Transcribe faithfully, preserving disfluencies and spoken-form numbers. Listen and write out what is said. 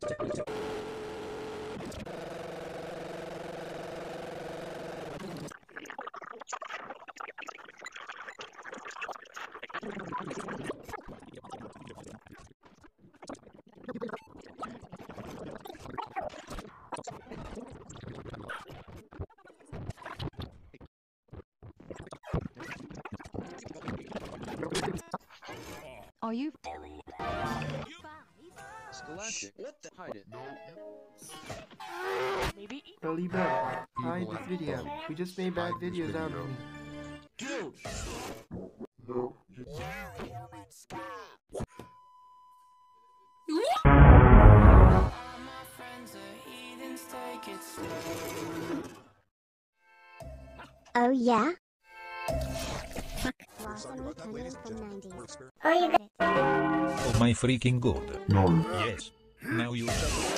Are you? Scholastic. What the? Hide it. Maybe. Early bird, hide this video. We just made bad videos out of me. Dude! Oh yeah? Oh my freaking god. No. Yes. Now you shut